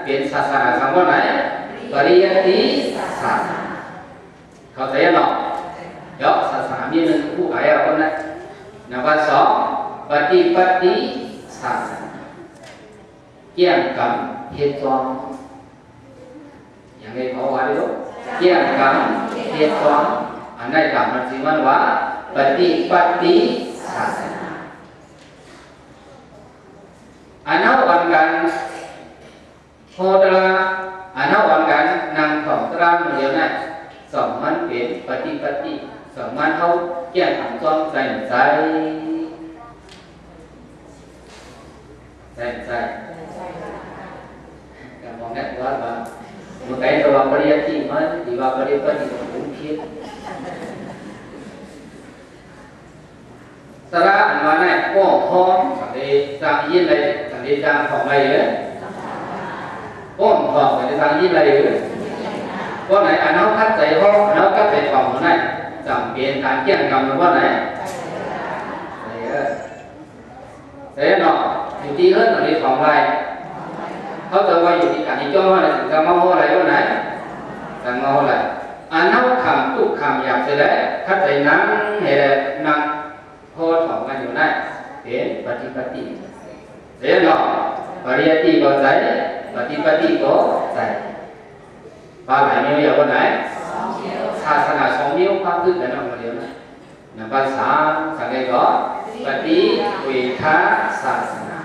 เป็นศาสนาคำว่าไหนปริยัติศาสนาเข้าใจหรอเดี๋ยวศาสนามีหนึ่งผู้ใครเอาคนนั้นนับสองปฏิบัติศาสนาเกี่ยงกับเหตุจอมอย่างไรเขาว่าดิลูกเกี่ยงกับเหตุจอมอันนั้นกับมันสิมันว่าปฏิบัติศาสนาอันนั้นวันกันโหตระอันนั้นวันกันนางของตระเดียวนั้นสองมันเป็นปฏิบัติสองมันเขาเกี่ยงกับจอมใจการมองได้ว่าเมื่อกี้เราปริยัติมันดีว่าปฏิบัติของคุณคิดสาระอันว่าไหนก็พร้อมสังเกตจางยินเลยสังเกตจางของอะไรเลยก็พร้อมสังเกตจางยินเลยก็ไหนอันนั้นคัดใจห้องอันนั้นคัดใจของไหนจำเป็นการเกี่ยงกับว่าไหนแต่เนาะอยู่ที่เฮิร์ตอันนี้ของอะไรเขาจะว่าอยู่ที่การที่จ้องว่าไหนถึงจะมาหัวอะไรว่าไหนจะมาหัวอะไรอันนั้นคำตุกคำอยากจะได้คัดใจนั้นเห็นนั่งโพสของกันอยู่นั่นเป็นปฏิบัติเสียเนาะปริยัติก็ใจปฏิบัติก็ใจปลาไหลนิ้วอย่างวันไหนศาสนาสองนิ้วความขึ้นกันออกมาเดียวนะนับภาษาสังเกตก็ปฏิวิทาศาสนา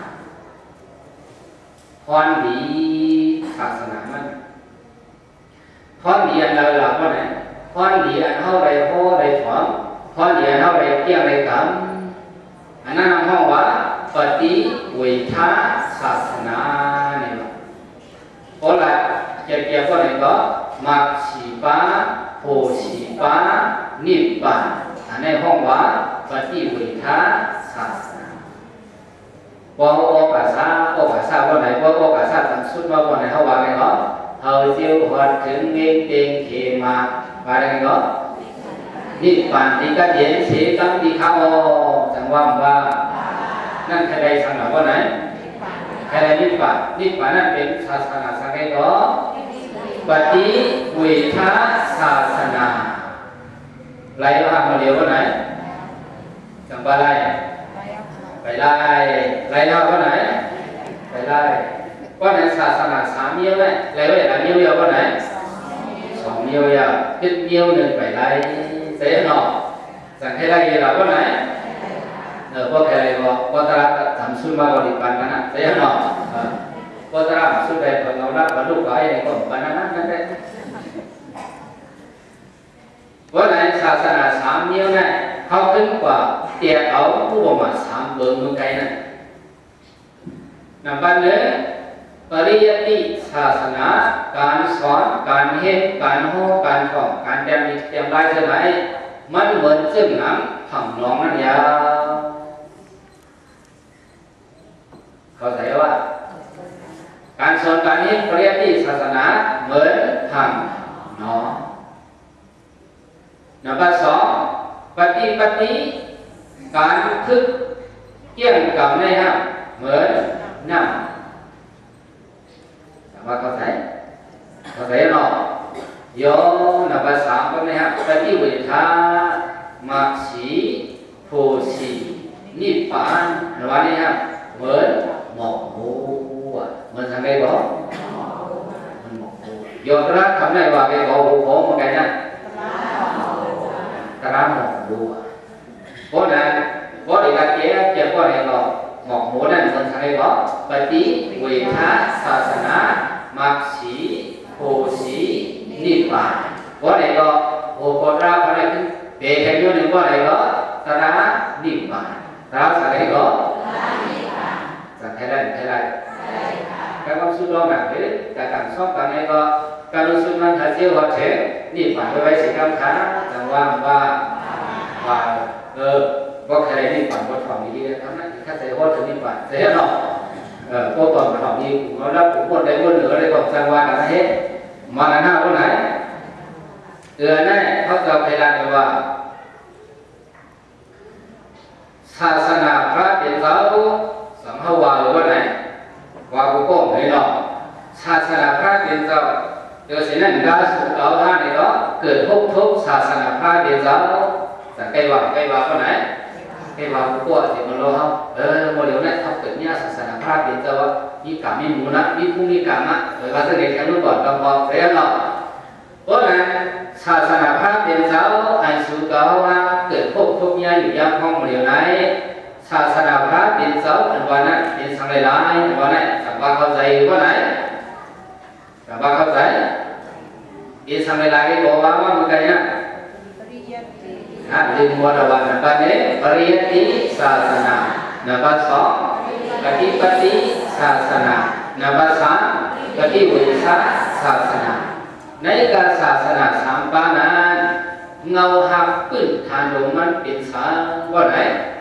พรดีศาสนามันพรดีอันเราหลับว่าไหนพรดีอันเท่าไรโหไรถอนพรดีอันเท่าไรเกี่ยงไรกรรมอันนั้นห้องว่าปฏิวิทาศาสนาเนี่ยเพราะอะไรเกี่ยวกับอะไรก็มักสีปาโพสีปานิพพานอันนี้ห้องว่าปฏิวิทาศาสนาว่าโอภาษาว่าไหนว่าโอภาษาตั้งสุดว่าไหนเขาว่าไงก็เฮาเจียวหัดถึงเงินเต็งเขมาว่าไงก็นิพพานที่กัดเย็นเสียกังที่เขาจังว่านั่นใครใดสั่งหรือว่าไหนใครใดนิพพานนั่นเป็นศาสนาสังเกตก็ปฏิวิทาศาสนาไล่เรามาเดียวว่าไหนจังว่าไล่ไปไล่เราว่าไหนไปไล่ว่าไหนศาสนาสามเยี่ยวเลยไล่ว่าอย่างเยี่ยวว่าไหนสองเยี่ยวคิดเยี่ยวหนึ่งไปไล่เสียหนอสั่งให้ไล่เราว่าไหนพวกใครก็ตระทำสุนมาบริปันนะเสียหนอก็ตระสุดใดพอเราละบรรลุไปก็ปันนั้นนั่นได้ว่าไหนศาสนาสามเยี่ยวเนี่ยเขาขึ้นกว่าเตี้ยเอาผู้บ่มาสามเบิร์มือไกลนั่นนับวันนี้ปริยัติศาสนาการสอนการเฮ็ดการโหการท่องการเตรียมรายเท่าไหร่มันเหมือนซึ่งน้ำผังน้องนั่นยาเข้าใจว่าการสอนการเฮ็ดปริยัติศาสนาเหมือนผังน้องนับสองปฏิบัติการคึกเกี่ยงกับในห้างเหมือนน้ำว่าเข้าใจหรอโยนับสามก็ในห้างปฏิวิทามักสีโพสีนิพพานระหว่างในห้างเหมือนหมอกบัวเหมือนทางไหนบอกมันหมอกบัวโยตระคำไหนว่าไปบอกโอ้มาไงนะตระหมอกบัวเพราะนั้นเพราะเด็กเกี่ยวกับอะไรก็หมอกหัวนั่นเหมือนทางไหนบอกปฏิวิทาศาสนามักสีโพสีนิพพานเพราะอะไรก็โอโคตระเพราะอะไรคือเบแค่ยุ่งหนึ่งเพราะอะไรก็ตระนิพพานตระสังเกตก็สังเกตได้การความสุขเราหนักเลยแต่การสอบการนี้ก็การรู้สึกมันถ้าเชี่ยวหัวเฉยนิพพานไว้สิ่งสำคัญจังว่าก็ใครนิพพานบทความนี้เลยทั้งนั้นถ้าใส่หัวถึงนิพพานเสียหรอกพวกตอนความนี้เรารับผมคนใดคนหนึ่งอะไรของจังหวะกันนะเฮ้มาหน้าคนไหนแน่เขาจะพยายามว่าศาสนาพระเป็นเขาสัมภาวะหรือว่าไหนว่ากูก็ไม่หรอกศาสนาพระเป็นเจ้าโดยเช่นนั้นการสุขเอาท่านนี่ก็เกิดทุกศาสนาพระเป็นเจ้าแต่ใกล้ว่าคนไหนใกล้ว่าผู้ก่อที่มันรอเขาโมเดลนั้นเขาเกิดเนี่ยศาสนาพระเป็นเจ้ามีกรรมมีมูนะมีผู้มีกรรมะภาษาเด็กแค่รู้ก่อนก็พอเรียนเนาะเพราะนั้นศาสนาพระเป็นเจ้าอันสุขเอาว่าเกิดทุกเนี่ยอยู่ยังห้องโมเดลไหนศาสนาพระเป็นเจ้าอันวันนั้นเป็นสังหลายอันวันนั้นสังวาเข้าใจว่าไหนสังวาเข้าใจเป็นสังหลายบอกว่ามันไงนะดึงวัดวันนับเนี่ยปริยัติศาสนานับสองปฏิปฏิศาสนานับสามปฏิวิสัชศาสนาในการศาสนาสามปานั้นเงาหักขึ้นฐานลงมันเป็นสารว่าไหน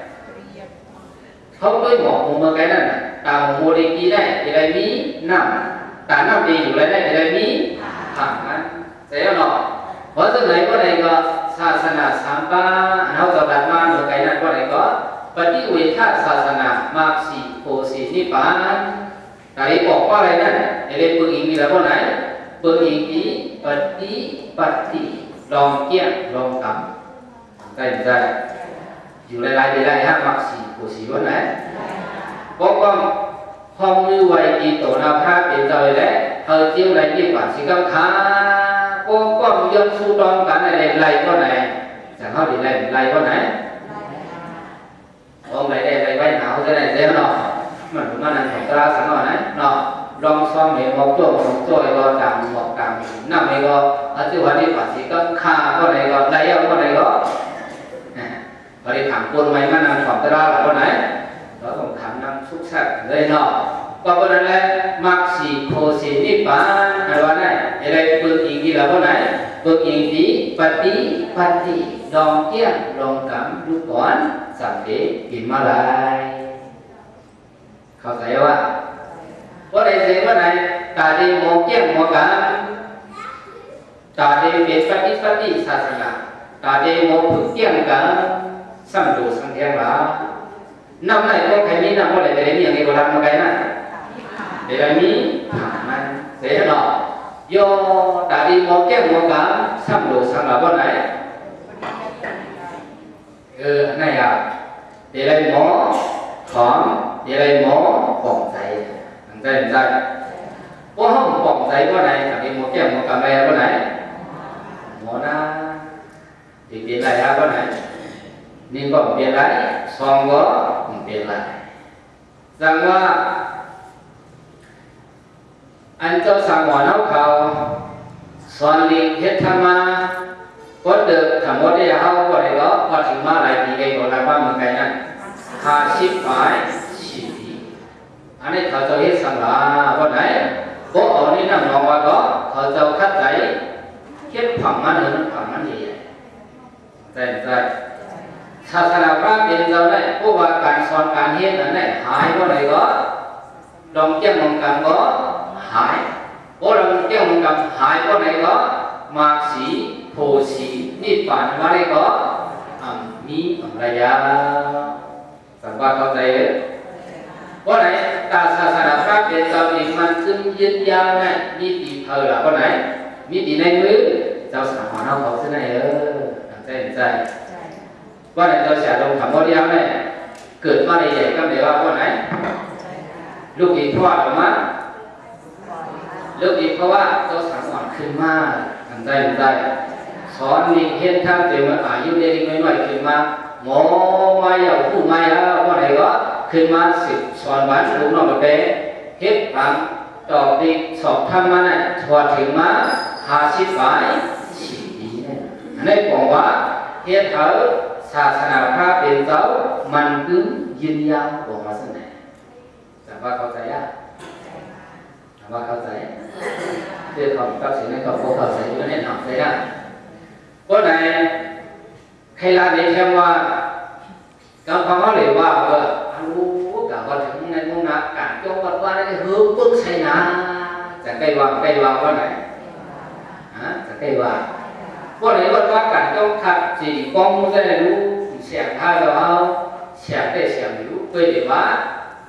เขาไปบอกผมเมื่อไงนั่นตามโมเดกีได้อะไรมีน้ำแต่น้ำดีอยู่อะไรได้อะไรมีถังนั้นเสียหรอเพราะฉะนั้นว่าไหนก็ศาสนาสามปาเขาจะดัดมาเมื่อไงนั่นว่าไหนก็ปฏิเวทศาสนามาสีโพสีนิพพานแต่บอกว่าอะไรนั่นอะไรเปิดอีกมีอะไรว่าไหนเปิดอีกนี้ปฏิลองเกี่ยงลองกำใจอยู่หลายๆได้ฮะมักสีโพสีว่าไหนบอกว่าห้องมือไวกีโตนาพระเป็นใจแล้วเขาเจียวไรยี่ปัดสิกังขาก็ยังสู้ตอนกันอะไรไรก็ไหนจะเข้าดีไรก็ไหนông lại đây lại vay nào thế này thế nọ mà chúng ta làm phải ra sáng nọ đấy nọ long xong thì một chuột có đằng một đằng năm này có ở chỗ này quả chỉ có kha có này có đây ông có này có và đi thẳng quân máy mà làm phẩm ra là con này đó còn khả năng xúc sạch đây nọ còn con này là mặc xì khô xì nít bán hay là này đây bước ý gì là con này bước ý tí pati đòn kia đòn cắm lúc quánสังเกตกินมาลายเข้าใจว่าในเสียงว่าไหนตาดีมองแก้มมองกันตาดีเป็นปฏิศาสนาตาดีมองฝึกแก้มกันสัมดูสังเกตว่าน้ำไหนก็ใครมีน้ำอะไรแต่มีอย่างนี้ก็รับมาไกลนะแต่มีผ่านมันเสียหนอยอตาดีมองแก้มมองกันสัมดูสังเกตว่าไหนnày à để đây mỏ khóm để đây mỏ bỏng giấy có không bỏng giấy có này tại vì một cái một cầm này có này mỏ na thì tiền này ra có này nên có tiền lại xong có tiền lại rằng là anh cho sang mỏ nấu khẩu xoan liền hết tham ma có được thằng mốt đây hao có này đó có chừng mà lại thì cái gọi là ba một cái này hà ship phải chỉ anh ấy thợ cho hết sang là con này có ở đây nằm ngồi đó thợ cho khách giấy kết phẩm ăn hơn phẩm ăn gì vậyศาสนาพระเป็นเราได้เพราะว่าการสอนการเฮ็ดนั้นได้หายก็เลยก็ลองเจ้ามองกันก็หายเพราะลองเจ้ามองกันหายก็เลยก็มาสีโพสีนิพพานมาเลยก็มีอะไรยาสังวาเข้าใจเลยเพราะไหนตาศาสนาพระเป็นเราเองมันซึ่งยืนยาวไงมีตีเธอละเพราะไหนมีตีในมือเจ้าสามารถเอาเขาซึ่งไหนใจว่าไหนเราเสียลงคำว่าเดียวเนี่ยเกิดมาในใหญ่ก็เดี๋ยวว่าว่าไหนลูกอีกเพราะว่าอะไรลูกอีกเพราะว่าเราสามารถขึ้นมาใจสอนมีเห็นทางเต็มอายุเด็กน้อยๆขึ้นมาหมอมาอย่างผู้มาแล้วว่าไหนก็ขึ้นมา10สอนบ้านลูกน้องไปเฮ็ดผังต่อตีสอบทำมาเนี่ยถอดถึงมา50ฝ่าย4เนี่ยในบอกว่าเฮ็ดเขาศาสนาพระเป็นเจ้ามันcứยืนยาวบอกมาสักไหนแต่ว่าเข้าใจอ่ะแต่ว่าเข้าใจเรื่องของตัดสินในกับพวกเข้าใจอยู่ในหนังใจอ่ะก็ไหนใครลาเด็กแค่ว่าการฟังเขาเลยว่ารู้กับว่าถึงในมุมนักการจงวัดว่าได้hướng bướcใช่นะจะใกล้ว่าว่าไหนจะใกล้ว่าcó đấy vật hóa cảnh trong thật chỉ con muốn đây là lu xẻng hai đầu hao xẻng đây xẻng lũ quê để vá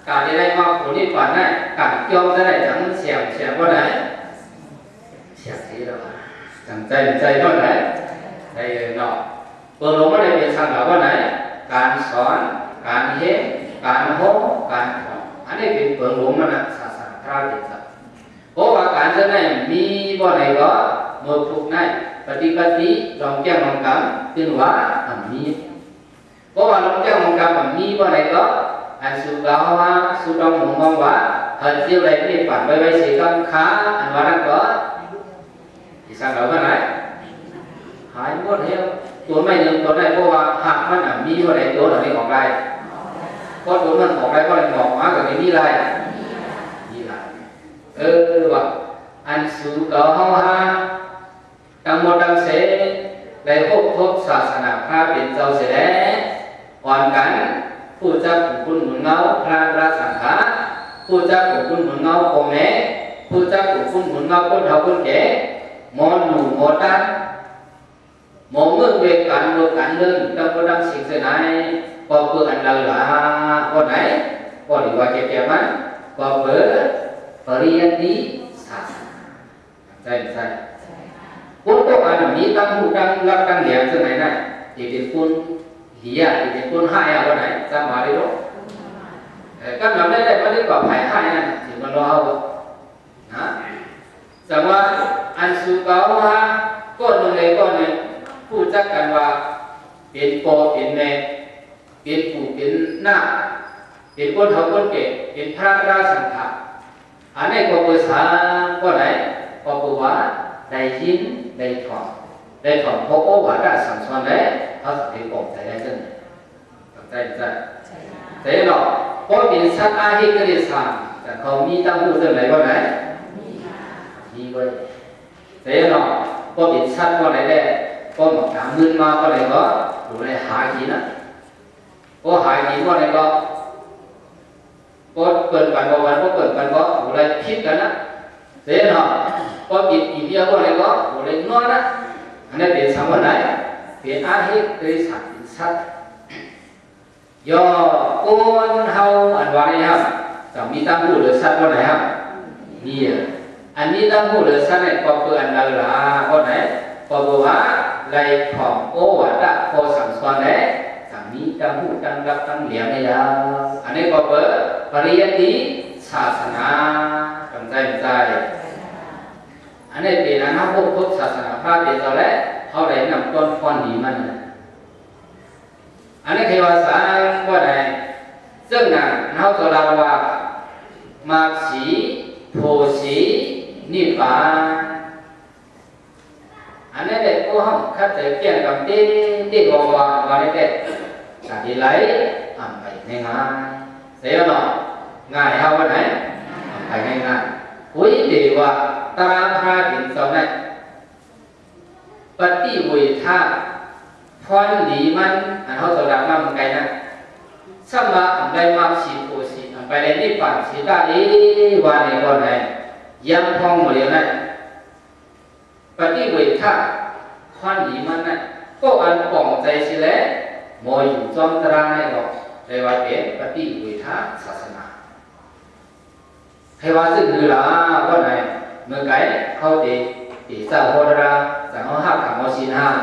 การจะได้มาผลนิพพานได้การยอมจะได้จังเสียงว่าไหนเสียงที่เราจังใจว่าไหนได้เนาะเปิดลงมาได้เป็นสังกัดว่าไหนการสอนการเฮ็ดการโหการถอนอันนี้เป็นเปิดลงมานะศาสนาพระเจ้าเพราะว่าการจะได้มีบ่ไหนก็เมื่อถูกได้ปฏิบัติลองแก้ลองกำเป็นว่ามีเพราะว่าลองแก้ลองกำมีบ่ไหนก็อันสุกาว่าสุดองมองว่าหันเที่ยวไรนี่ปั่นไปไปสีกำขาอันว่านั่นก็ที่สังกัดว่าไหนหายหมดแล้วตัวไม่หนึ่งตัวได้เพราะว่าหักมันมีบ่ไหนตัวไหนออกได้เพราะตัวมันออกได้ก็เลยออกมากับมีไรว่าอันสุกาว่าทั้งหมดทั้งเสได้พบศาสนาพระเป็นเจ้าเสด็จอ่อนกันผู้เจ้าผู้คุณหนุนเงาพระราสังฆาผู้เจ้าผู้คุณหนุนเงาโอเมผู้เจ้าผู้คุณหนุนเงาคนเฒ่าคนแก่มอนหนูหมอตันมองเมื่อเวกันโลกันเรื่องตั้งก็ดังสิ่งเสนายก็เพื่ออันเราละก็ไหนก็ดีว่าแก่ๆมันก็เพื่อปริยัติศาสนาใช่คุณก็อ่านมีตั้งหูตั้งรับตั้งเหลี่ยมเสนายนะที่เป็นคุณเหี้ยที่เป็นคุณให้อะไรไหนจำมาได้หรอก็นำได้ไม่ได้กว่าไผ่ให้นะถึงมันรอนะแต่ว่าอันสุกาว่าก็ลงเลยก็เนี่ยพูดจักกันว่าเป็นโปเป็นแม่เป็นปู่เป็นหน้าเป็นคนเฒ่าคนแก่เป็นพระราสังฆาอันนี้ก็ภาษาก็ไหนก็บอกว่าได้ยินได้ถอนพอโอวาระสังสอนแล้วเขาจะได้บอกใจได้จริงใจเนาะพอเป็นสัตว์อาหิกฤษาแต่เขามีตั้งหูเรื่องไหนก็ไหนมีไว้ใจเนาะพอเป็นสัตว์ก็ไหนได้ก็หมดทางเงินมาก็ไหนก็ดูแลหากินนะก็หากินก็ไหนก็เปิดกันวันก็เปิดกันก็ดูแลคิดกันนะเสียเนาะก็กินอีเดียวก็ไหนก็ดูแลน้อยนะอันนี้เป็นสามวันไหนเป็นอาหิกฤษาเป็นสัตว์ย่อโกนเฮาอันว่าไงครับจะมีตั้งหูหรือสัตว์ก็ไหนครับนี่อันนี้ตั้งหูหรือสัตว์เนี่ยก็คืออันนั้นละก็ไหนก็บอกว่าไรของโอวัดโคสังสอนเนี่ยจะมีตั้งหูตั้งรับตั้งเหลี่ยมเนี่ยอันนี้ก็คือปริยัติศาสนาตั้งใจอันนี้เป็นอันนั้นพวกศาสนาพระเป็นตัวแรกเขาได้นำต้นฟ้อนนี้มันอันนี้คือภาษาว่าไหนซึ่งนะเขาจะเล่าว่ามาสีโพสีนิพพานอันนี้เด็กพวกเขาคัดใจเกี่ยงกับที่บอกว่าเด็กการที่ไหลอ่านไปง่ายๆเสียหน่อยง่ายเขาว่าไหนอ่านไปง่ายๆคุยดีว่าตาพระถึงสองนั้นปฏิเวทาพรดีมันอันเขาจะดังมาเหมือนกันนะสมาอันใดมาสีโพสีอันไปในนิพพานสีตาวันในวันไหนยังพองหมดเลยนะปฏิเวทาพรดีมันนะก็อันป่องใจสิแล้วมอยอยู่จอมตราในหรอกในว่าเป็นปฏิเวทาศาสนาให้ว่าซึ่งคือละวันไหนเมื่อไก่เขาตีสาวโหราจากเขาหักขังเขาชินห้า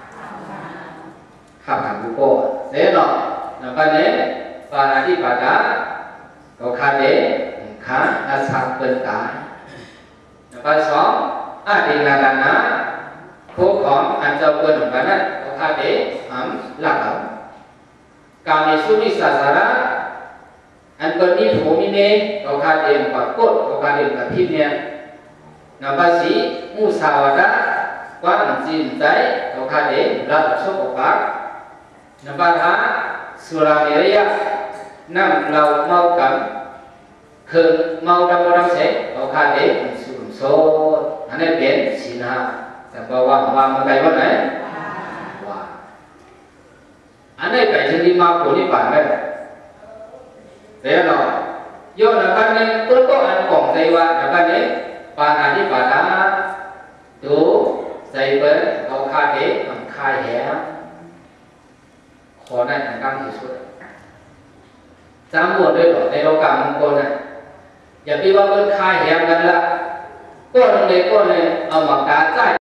ข้ามทางบุโก้เสร็จแล้วนับไปเนี่ยปานาธิปาตาก็ขาดเดขาอาศัยเป็นตานับไปสองอาดินาดานะคู่ของอันเจ้าเปิดเหมือนกันนะก็ขาดเดหลักการในสุนิสาสาระอันเป็นนิโภมิเนก็ขาดเดปากดก็ขาดเดกับพิบเนี่ยนับไปสี่มุสาวาทะความจริงใจก็ขาดเดรัตโชคปากนับไปห้าสุราเมรยะนั่งเราเมากันคือเมาดำเสกเราขาดเด็กสุนโซอันนี้เป็นศีลห้าแต่บอกว่ามันไกลว่าไหนว่าอันนี้ไปถึงที่มาโพธิปัจจัยเดี๋ยวเราโยนนับกันเนี่ยตัวก็อันของใจว่านับกันเนี่ยปานาธิปาตาดูใจเปิดเราขาดเด็กมันคายแหขอได้ทางการที่สุดสามหมวดด้วยหรอในโลกามงคลน่ะอย่าพี่ว่าเพิ่นค่ายแหงกันละก้นเลยเอามาก